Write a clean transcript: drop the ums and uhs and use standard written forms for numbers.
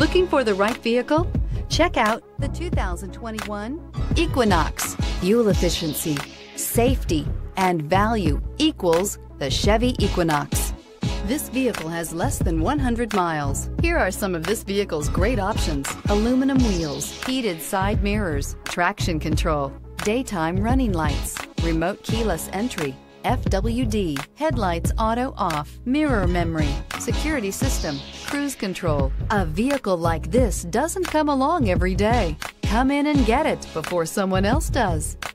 Looking for the right vehicle? Check out the 2021 Equinox. Fuel efficiency, safety, and value equals the Chevy Equinox. This vehicle has less than 100 miles. Here are some of this vehicle's great options: aluminum wheels, heated side mirrors, traction control, daytime running lights, remote keyless entry, FWD, headlights auto off, mirror memory, security system, cruise control. A vehicle like this doesn't come along every day. Come in and get it before someone else does.